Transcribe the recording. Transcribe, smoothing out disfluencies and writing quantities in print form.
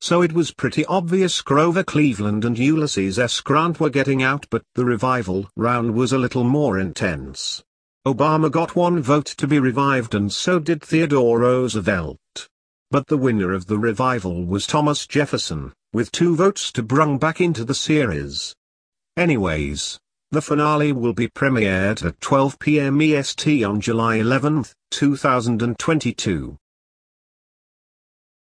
So it was pretty obvious Grover Cleveland and Ulysses S. Grant were getting out, but the revival round was a little more intense. Obama got 1 vote to be revived and so did Theodore Roosevelt. But the winner of the revival was Thomas Jefferson, with 2 votes to bring back into the series. Anyways, the finale will be premiered at 12 p.m. EST on July 11, 2022.